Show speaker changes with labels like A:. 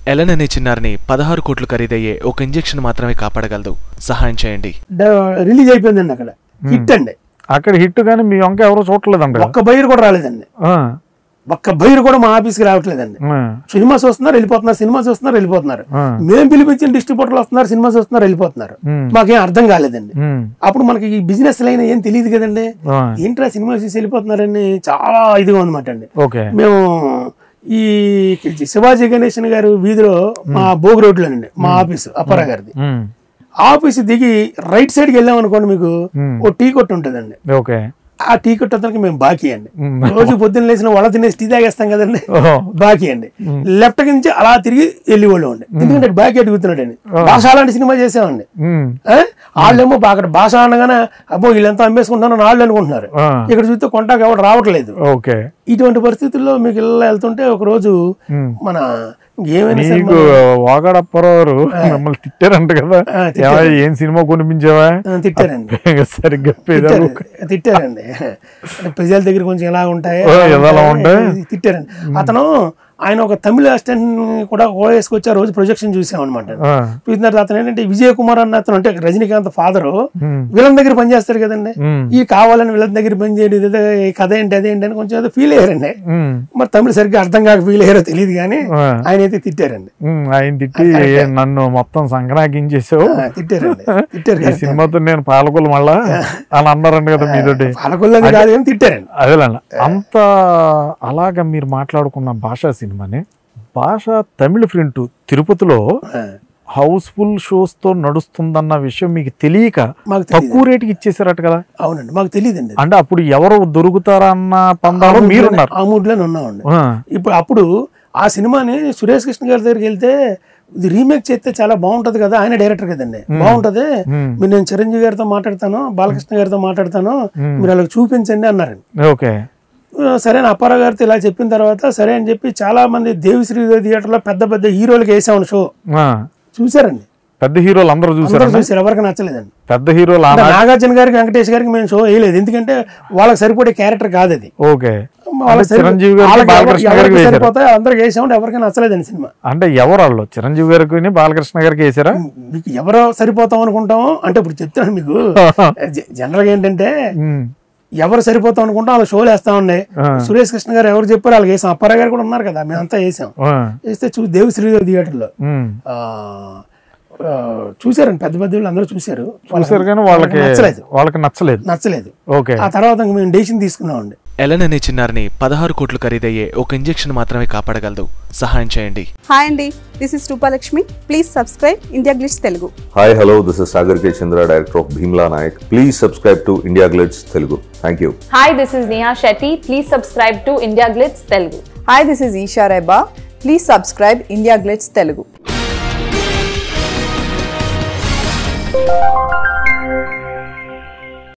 A: Elon అనే చిన్నారిని 16 కోట్లు ఖరీదయ్యే ఒక ఇంజెక్షన్ మాత్రమే కాపాడగలదు. సహాయం చేయండి.
B: రిలీజ్ అయిపోయిందండి అక్కడ, హిట్ అండి.
C: అక్కడ హిట్ గానీ మీ వంక ఎవరో చూడలేదండి,
B: ఒక్క బైర్ కూడా రాలేదండి, ఒక్క బైర్ కూడా మా ఆఫీస్కి రావట్లేదండి. సినిమా చూస్తున్నారు వెళ్ళిపోతున్నారు, సినిమా చూస్తున్నారు వెళ్ళిపోతున్నారు. మేము పిలిపించిన డిస్ట్రిబ్యూటర్లు వస్తున్నారు, సినిమా చూస్తున్నారు వెళ్ళిపోతున్నారు. మాకేం అర్థం కాలేదండి. అప్పుడు మనకి ఈ బిజినెస్ లైన్ ఏం తెలియదు కదండి. ఏంట్రా సినిమా చూసి వెళ్ళిపోతున్నారని చాలా ఇదిగా ఉందన్నమాట అండి. మేము ఈ శివాజీ గణేశన్ గారు వీధిలో మా భోగి రోడ్లోనండి మా ఆఫీసు, అప్పారా గారిది ఆఫీస్ దిగి రైట్ సైడ్కి వెళ్ళాం అనుకోండి, మీకు ఓ టీ కొట్టు ఉంటుందండి. ఆ టీ కొట్టు అతనికి మేము బాకీ అండి. రోజు పొద్దున్న లేచిన వాళ్ళ తినేసి టీ తాగేస్తాం కదండి, బాకీ అండి. లెఫ్ట్ నుంచి అలా తిరిగి వెళ్ళి వాళ్ళు అండి, ఎందుకంటే బాకీ అడుగుతున్నాడు అండి. భాష అలాంటి సినిమా చేసామండి. వాళ్ళేమో అక్కడ భాష అనగానే అబ్బో వీళ్ళంతా అమ్మేసుకుంటున్నారని వాళ్ళు అనుకుంటున్నారు. ఇక్కడ చూస్తే కొంటాకు ఎవరు రావట్లేదు. ఇటువంటి పరిస్థితుల్లో మీకు ఇలా వెళ్తుంటే ఒక రోజు మన
C: వాగాడప్పారు మిమ్మల్ని తిట్టారంట కదా, ఏం సినిమా కొనిపించావా?
B: తిట్టారండి,
C: సరిగ్గా
B: తిట్టారండి. ప్రజల దగ్గర కొంచెం ఎలా ఉంటాయి తిట్టారండి. అతను ఆయన ఒక తమిళ అసిస్టెంట్ కూడా వేసుకొచ్చి ఆ రోజు ప్రొజెక్షన్ చూసామన్నమాట. చూసిన తర్వాత అతను ఏంటంటే విజయ్ కుమార్ అన్న అతను, అంటే రజనీకాంత్ ఫాదరు, విలన్ దగ్గర పనిచేస్తారు కదండి. ఈ కావాలని విలన్ దగ్గర పనిచేయడం కథ ఏంటి అదేంటి అని కొంచెం ఏదో ఫీల్ అయ్యారండి. మరి తమిళ సరిగ్గా అర్థం కాక ఫీల్ అయ్యారో తెలియదు కానీ ఆయన అయితే తిట్టారండి.
C: ఆయన తిట్టి నన్ను మొత్తం సంక్రాంతించేసావు,
B: తిట్టారండి. తిట్టారు
C: ఈ సినిమాతో నేను పాలకొల్లు మళ్ళా అని అన్నారంట కదా మీతోటి.
B: పాలకొల్లు కాదు కానీ తిట్టారండి.
C: అదేలేండి. అంత అలాగా మీరు మాట్లాడుకున్న భాషా సినిమాని, భాష తమిళ ప్రింట్ తిరుపతిలో హౌస్ఫుల్ షోస్ తో నడుస్తుందన్న విషయం మీకు తెలియక తక్కువ రేటుకి ఇచ్చేసారట కదా?
B: అవునండి, మాకు తెలియదండి.
C: అంటే అప్పుడు ఎవరు దొరుకుతారా అన్న పందాలో మీరున్నారు,
B: ఆ మూడ్లోనే ఉన్నామండి. అప్పుడు ఆ సినిమాని సురేష్ కృష్ణ గారి దగ్గరికి వెళ్తే ఇది రీమేక్ చేస్తే చాలా బాగుంటది కదా, ఆయన డైరెక్టర్ కదండి, బాగుంటది, మీరు నేను చిరంజీవి గారితో మాట్లాడతాను, బాలకృష్ణ గారితో మాట్లాడతాను, మీరు వాళ్ళకి చూపించండి అన్నారండి. సరే అని అప్పారా గారితో ఇలా చెప్పిన తర్వాత సరే అని చెప్పి చాలా మంది దేవిశ్రీ థియేటర్ లో పెద్ద పెద్ద హీరోలకి వేసామని షో చూసారండి.
C: పెద్ద హీరోలు అందరూ చూసారు,
B: ఎవరికి నచ్చలేదండి.
C: పెద్ద హీరోలు
B: నాగార్జున గారికి వెంకటేష్ గారికి మేము షో వేయలేదు, ఎందుకంటే వాళ్ళకి సరిపడే క్యారెక్టర్ కాదు అది. సరిపోతే అందరికి వేసామంటే ఎవరికి నచ్చలేదండి సినిమా.
C: అంటే ఎవరు వాళ్ళు చిరంజీవి గారికి బాలకృష్ణ గారికి వేసారా?
B: మీకు ఎవరో సరిపోతాం అనుకుంటాము అంటే ఇప్పుడు చెప్తున్నాను మీకు. జనరల్ గా ఏంటంటే ఎవరు సరిపోతాం అనుకుంటాం వాళ్ళ షోలు వేస్తా ఉన్నాయి. సురేష్ కృష్ణ గారు ఎవరు చెప్పారు వాళ్ళకి వేసాం, అప్పారా గారు కూడా ఉన్నారు కదా, మేమంతా వేసాం. వేస్తే దేవిశ్రీ థియేటర్ లో చూసారండి, పెద్ద పెద్ద వాళ్ళు అందరూ చూసారు
C: కానీ వాళ్ళకి నచ్చలేదు.
B: ఆ తర్వాత మేము డెసిషన్ తీసుకున్నామండి.
A: ఎలన్ అనే చిన్నారిని 16 కోట్లు ఖరీదయ్యే ఒక ఇంజెక్షన్ మాత్రమే కాపాడగలదు. సహాయం చేయండి.
D: హాయ్ అండి, this is Rupalakshmi. Please subscribe India Glitz Telugu.
E: Hi hello, this is Sagar K Chandra, director of Bheemla Nayak. Please subscribe to India Glitz Telugu. Thank you.
F: Hi, this is Neha Shetty. Please subscribe to India Glitz Telugu.
D: Hi, this is Eesha Rebba. Please subscribe India Glitz Telugu.